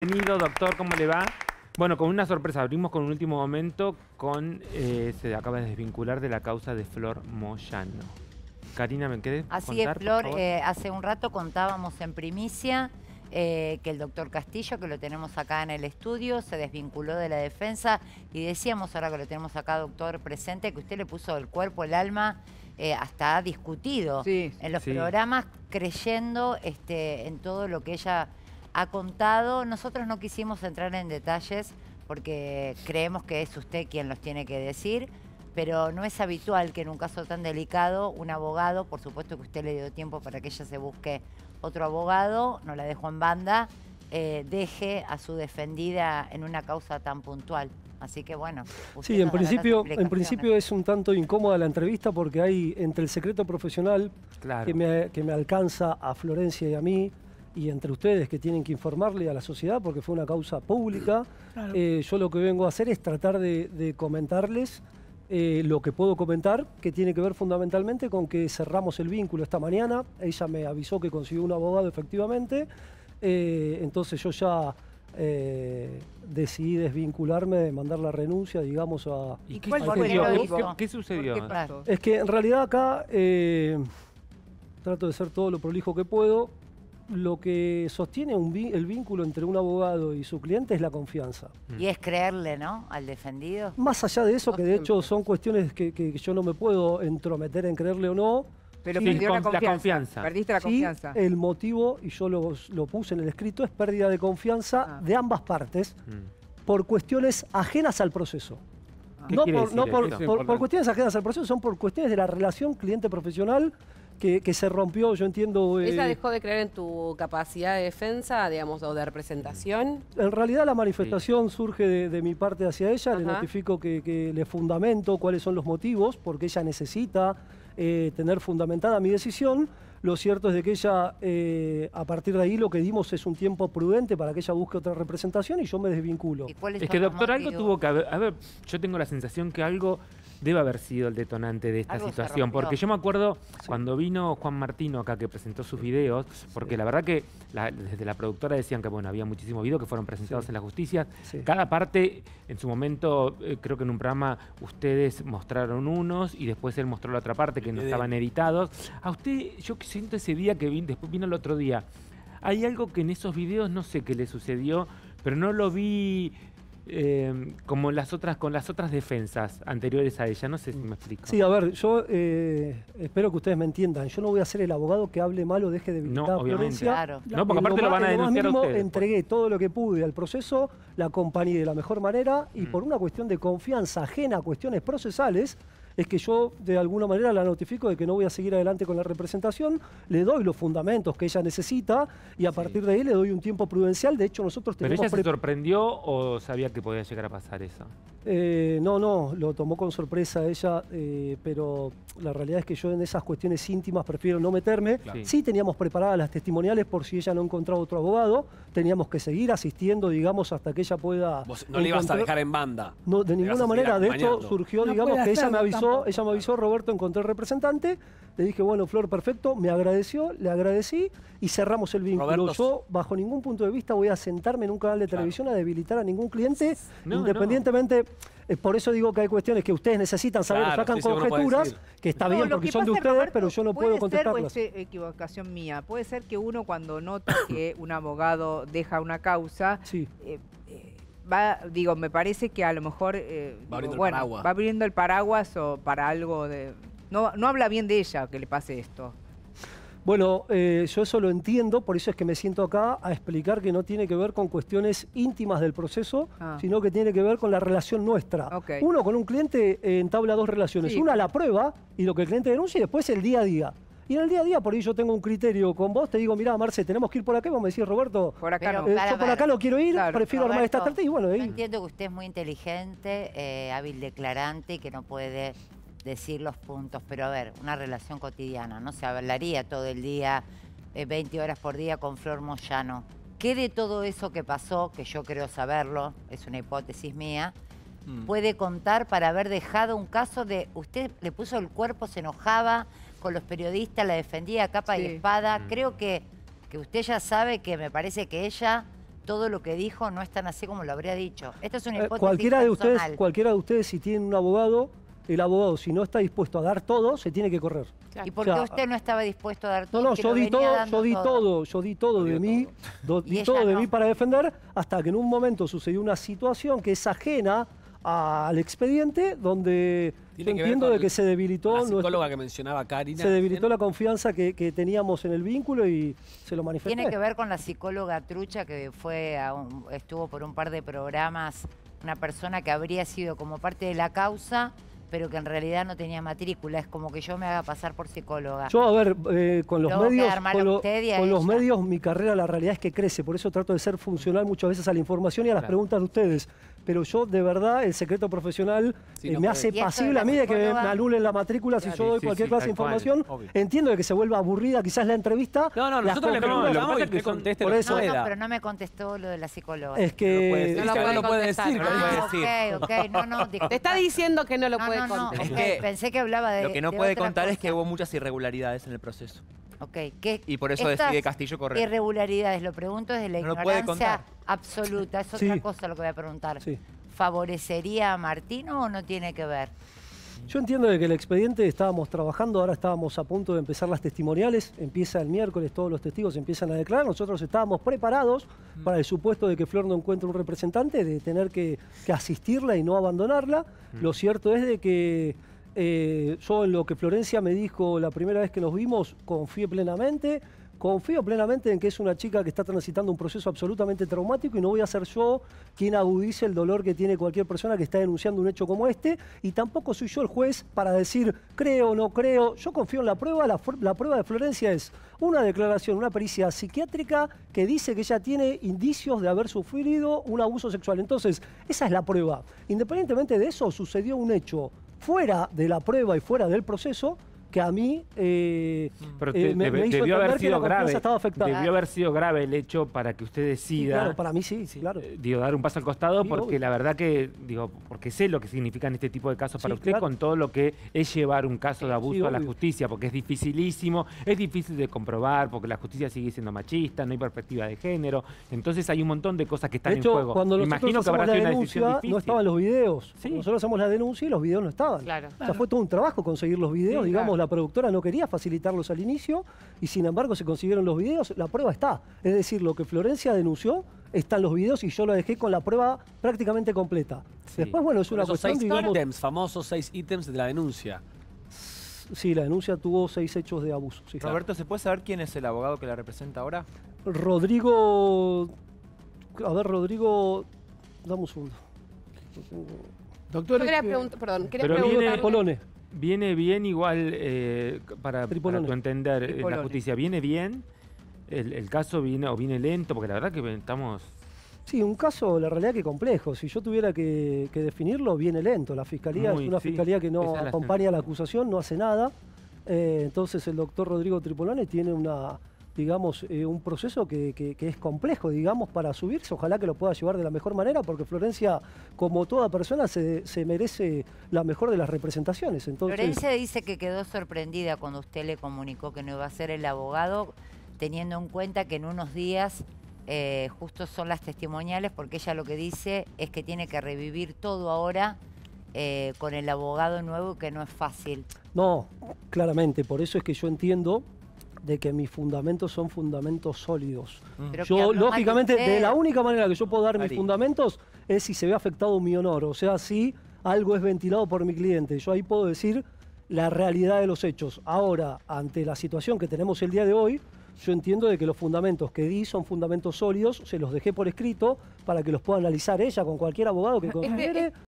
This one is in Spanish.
bienvenido, doctor, ¿cómo le va? Bueno, con una sorpresa, abrimos con un último momento se acaba de desvincular de la causa de Flor Moyano. Karina, ¿me querés Así contar, es, Flor, por favor? hace un rato contábamos en primicia que el doctor Castillo, que lo tenemos acá en el estudio, se desvinculó de la defensa y decíamos, ahora que lo tenemos acá, doctor, presente, que usted le puso el cuerpo, el alma, hasta ha discutido en los programas, creyendo en todo lo que ella ha contado. Nosotros no quisimos entrar en detalles porque creemos que es usted quien los tiene que decir, pero no es habitual que en un caso tan delicado un abogado, por supuesto que usted le dio tiempo para que ella se busque otro abogado, no la dejó en banda, deje a su defendida en una causa tan puntual. Así que bueno. Sí, en principio es un tanto incómoda la entrevista porque hay entre el secreto profesional que me alcanza a Florencia y a mí, y entre ustedes que tienen que informarle a la sociedad porque fue una causa pública. Claro. Yo lo que vengo a hacer es tratar de comentarles lo que puedo comentar, que tiene que ver fundamentalmente con que cerramos el vínculo esta mañana. Ella me avisó que consiguió un abogado efectivamente, entonces yo ya decidí desvincularme, mandar la renuncia, digamos, a... ¿Y qué sucedió? ¿Qué sucedió? ¿Qué pasó? Es que en realidad acá trato de ser todo lo prolijo que puedo. Lo que sostiene el vínculo entre un abogado y su cliente es la confianza. Y es creerle, ¿no?, al defendido. Más allá de eso, que de hecho son cuestiones que yo no me puedo entrometer en creerle o no. Pero perdió la confianza. Perdiste la confianza. El motivo, y yo lo puse en el escrito, es pérdida de confianza de ambas partes por cuestiones ajenas al proceso. No por cuestiones ajenas al proceso, son por cuestiones de la relación cliente-profesional que se rompió, yo entiendo... ¿Ella dejó de creer en tu capacidad de defensa, digamos, o de representación? En realidad la manifestación surge de mi parte hacia ella. Le notifico que le fundamento cuáles son los motivos, porque ella necesita tener fundamentada mi decisión. Lo cierto es de que ella, a partir de ahí, lo que dimos es un tiempo prudente para que ella busque otra representación y yo me desvinculo. Es que, doctor, algo tuvo que haber... A ver, yo tengo la sensación que algo debe haber sido el detonante de esta situación, porque yo me acuerdo cuando vino Juan Martino acá, que presentó sus videos, porque la verdad que desde la productora decían que bueno, había muchísimos videos que fueron presentados en la justicia. Cada parte, en su momento, creo que en un programa ustedes mostraron unos y después él mostró la otra parte que no estaban editados. A usted, yo siento ese día que después vino el otro día, hay algo que en esos videos no sé qué le sucedió, pero no lo vi... como con las otras defensas anteriores a ella, no sé si me explico. Sí, a ver, yo espero que ustedes me entiendan. Yo no voy a ser el abogado que hable mal o deje de visitar a Florencia. Claro. No, porque aparte lo van a denunciar a ustedes. Entregué todo lo que pude al proceso, la acompañé de la mejor manera y por una cuestión de confianza ajena a cuestiones procesales, es que yo de alguna manera la notifico de que no voy a seguir adelante con la representación, le doy los fundamentos que ella necesita y a partir de ahí le doy un tiempo prudencial. De hecho, nosotros tenemos... ¿Pero ella se sorprendió o sabía que podía llegar a pasar eso? No, lo tomó con sorpresa ella, pero la realidad es que yo en esas cuestiones íntimas prefiero no meterme. Sí teníamos preparadas las testimoniales por si ella no encontraba otro abogado, teníamos que seguir asistiendo, digamos, hasta que ella pueda... ¿Vos no le ibas a dejar en banda? No, de ninguna manera. De hecho, surgió, digamos, que ella me avisó, Roberto, encontré el representante, le dije, bueno, Flor, perfecto, me agradeció, le agradecí y cerramos el vínculo. Roberto, yo, bajo ningún punto de vista, voy a sentarme en un canal de televisión a debilitar a ningún cliente, independientemente... Por eso digo que hay cuestiones que ustedes necesitan saber, sacan conjeturas, que está bien porque son de ustedes, Roberto, pero yo no puedo contestarlas. Puede ser equivocación mía, puede ser que uno cuando nota que un abogado deja una causa, me parece que a lo mejor va abriendo el paraguas o para algo de... No habla bien de ella que le pase esto. Bueno, yo eso lo entiendo, por eso es que me siento acá a explicar que no tiene que ver con cuestiones íntimas del proceso, sino que tiene que ver con la relación nuestra. Uno con un cliente entabla dos relaciones, una la prueba y lo que el cliente denuncia y después el día a día. Y en el día a día, por ahí yo tengo un criterio con vos, te digo, mirá, Marce, tenemos que ir por acá, y vos me decís, Roberto, por acá no. Yo por acá no quiero ir, prefiero armar esta estrategia. Y bueno, yo entiendo que usted es muy inteligente, hábil declarante y que no puede decir los puntos, pero a ver, una relación cotidiana, no se hablaría todo el día, 20 horas por día con Flor Moyano. ¿Qué de todo eso que pasó, que yo creo saberlo, es una hipótesis mía, puede contar para haber dejado un caso de... Usted le puso el cuerpo, se enojaba con los periodistas, la defendía a capa y espada. Creo que usted ya sabe que me parece que ella todo lo que dijo no es tan así como lo habría dicho. Esta es una hipótesis cualquiera personal. de ustedes, si tienen un abogado, el abogado, si no está dispuesto a dar todo, se tiene que correr. Claro. ¿Y por qué usted no estaba dispuesto a dar todo? No, yo di todo de mí, di todo de mí para defender, hasta que en un momento sucedió una situación que es ajena al expediente, donde yo entiendo de que se debilitó la psicóloga que mencionaba Karina. Se debilitó la confianza que teníamos en el vínculo y se lo manifesté. Tiene que ver con la psicóloga trucha que estuvo por un par de programas, una persona que habría sido como parte de la causa, pero que en realidad no tenía matrícula. Es como que yo me haga pasar por psicóloga. Yo, a ver, con los medios, mi carrera, la realidad es que crece. Por eso trato de ser funcional muchas veces a la información y a las preguntas de ustedes. Pero yo, de verdad, el secreto profesional me hace pasible a mí de que me anulen la matrícula si yo doy cualquier clase de información. Entiendo de que se vuelva aburrida quizás la entrevista. Nosotros le preguntamos que usted conteste por eso. No, pero no me contestó lo de la psicóloga. Es que... No lo puede decir. Ok. Te está diciendo que no lo puede contar. Es que pensé que hablaba de lo que no puede contar es que hubo muchas irregularidades en el proceso. Y por eso decide Castillo correr. Irregularidades, lo pregunto desde la ignorancia absoluta. Es otra cosa lo que voy a preguntar. Sí. ¿Favorecería a Martino o no tiene que ver? Yo entiendo de que el expediente estábamos trabajando, ahora estábamos a punto de empezar las testimoniales, empieza el miércoles, todos los testigos empiezan a declarar, nosotros estábamos preparados para el supuesto de que Flor no encuentre un representante, de tener que asistirla y no abandonarla. Lo cierto es de que yo en lo que Florencia me dijo la primera vez que nos vimos, confío plenamente en que es una chica que está transitando un proceso absolutamente traumático y no voy a ser yo quien agudice el dolor que tiene cualquier persona que está denunciando un hecho como este, y tampoco soy yo el juez para decir creo o no creo. Yo confío en la prueba. La prueba de Florencia es una declaración, una pericia psiquiátrica que dice que ella tiene indicios de haber sufrido un abuso sexual. Entonces, esa es la prueba. Independientemente de eso, sucedió un hecho fuera de la prueba y fuera del proceso que a mí me hizo debió haber entender que sido la confianza grave. estaba afectada. Debió haber sido grave el hecho para que usted decida. Claro, para mí sí, claro. Dar un paso al costado, porque la verdad que, porque sé lo que significan este tipo de casos para usted, con todo lo que es llevar un caso de abuso a la justicia, porque es dificilísimo, es difícil de comprobar, porque la justicia sigue siendo machista, no hay perspectiva de género, entonces hay un montón de cosas que están en juego. Cuando imagino que habrá sido una decisión difícil. No estaban los videos. Nosotros hacemos la denuncia y los videos no estaban. Claro. O sea, fue todo un trabajo conseguir los videos, la productora no quería facilitarlos al inicio y sin embargo se consiguieron los videos, la prueba está. Es decir, lo que Florencia denunció están los videos y yo lo dejé con la prueba prácticamente completa. Después, bueno, es una cuestión, famosos 6 ítems de la denuncia. Sí, la denuncia tuvo 6 hechos de abuso. Sí, Roberto, ¿se puede saber quién es el abogado que la representa ahora? Rodrigo... A ver, Rodrigo... Dame un segundo. Doctor, quería preguntar... Polone. Viene bien igual, para tu entender, la justicia, ¿viene bien? ¿El caso viene lento? Porque la verdad que estamos... Sí, un caso, la realidad que complejo. Si yo tuviera que definirlo, viene lento. La Fiscalía es una Fiscalía que no acompaña a la acusación, no hace nada. Entonces el doctor Rodrigo Tripolone tiene un proceso que es complejo, para subirse. Ojalá que lo pueda llevar de la mejor manera, porque Florencia, como toda persona, se merece la mejor de las representaciones. Entonces, Florencia dice que quedó sorprendida cuando usted le comunicó que no iba a ser el abogado, teniendo en cuenta que en unos días justo son las testimoniales, porque ella lo que dice es que tiene que revivir todo ahora con el abogado nuevo, que no es fácil. No, claramente, por eso es que yo entiendo de que mis fundamentos son fundamentos sólidos. Yo, lógicamente, de la única manera que yo puedo dar mis fundamentos es si se ve afectado mi honor, o sea, si algo es ventilado por mi cliente. Yo ahí puedo decir la realidad de los hechos. Ahora, ante la situación que tenemos el día de hoy, yo entiendo de que los fundamentos que di son fundamentos sólidos, se los dejé por escrito para que los pueda analizar ella con cualquier abogado que considere.